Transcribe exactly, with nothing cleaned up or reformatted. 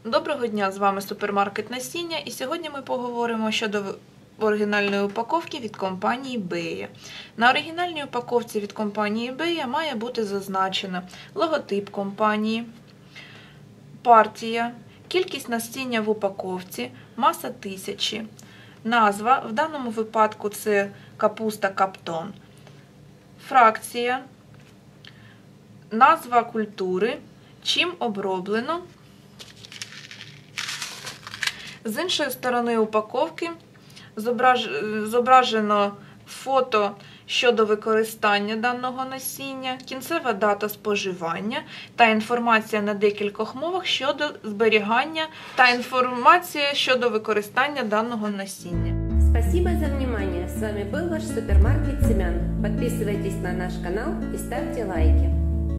Доброго дня, з вами Супермаркет Насіння, і сьогодні ми поговоримо щодо оригінальної упаковки від компанії Бея. На оригінальній упаковці від компанії Бея має бути зазначено логотип компанії, партія, кількість насіння в упаковці, маса тисячі, назва, в даному випадку це капуста Каптон, фракція, назва культури, чим оброблено. З іншої сторони упаковки зображено фото щодо використання даного насіння, кінцева дата споживання та інформація на декількох мовах щодо зберігання та інформація щодо використання даного насіння. Спасибо за внимание. С вами был ваш супермаркет Семян. Подписывайтесь на наш канал и ставьте лайки.